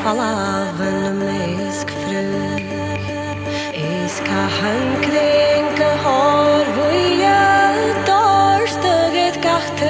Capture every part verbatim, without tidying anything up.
falaven mesk fru is ka hankrinke har voye dorsteget gachte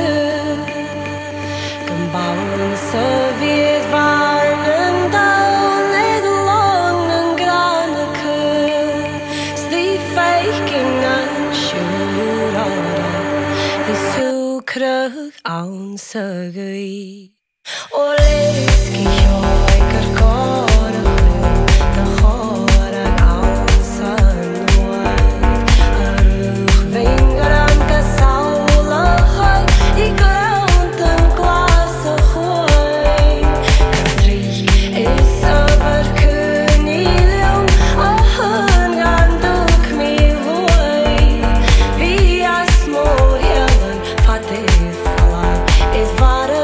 gembauen så vid varnen down et longen grane kø sti faking and shurara is so krøg an søgøy og leski høy karkare da høyre an sønne arug vinger an ka saula høy i grønten glase høy katri is over kunilion og høngan duk mi høy vi er små heller fattig falla is vare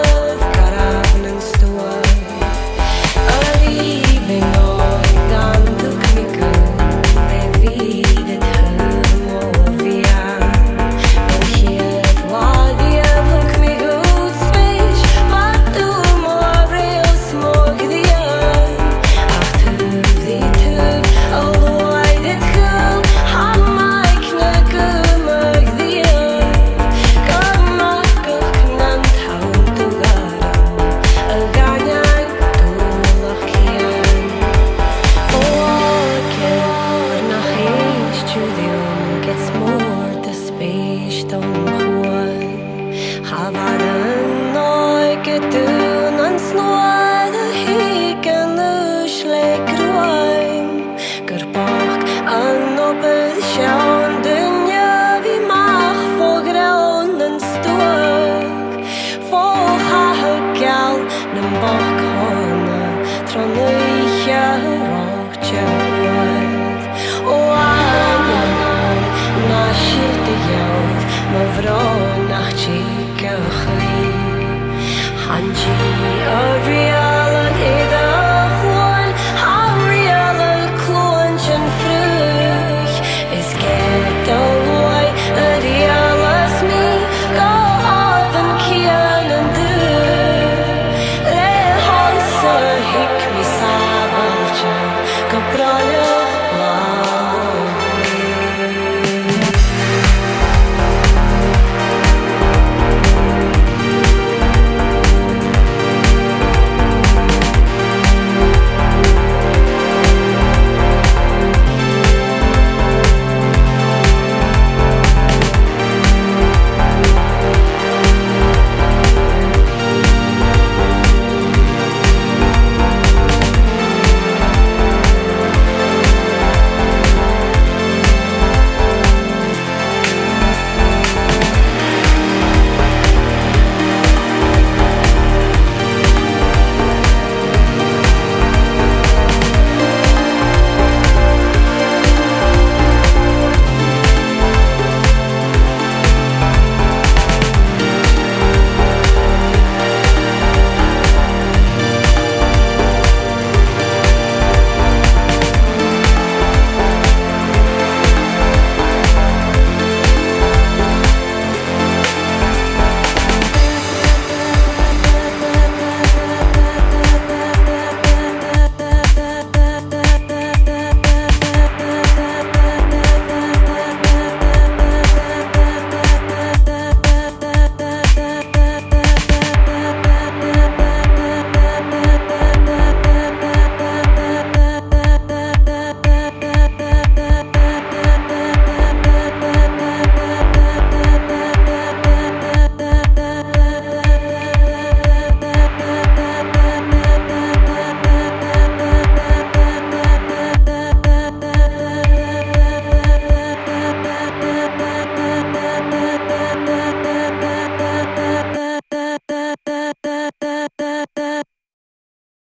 from the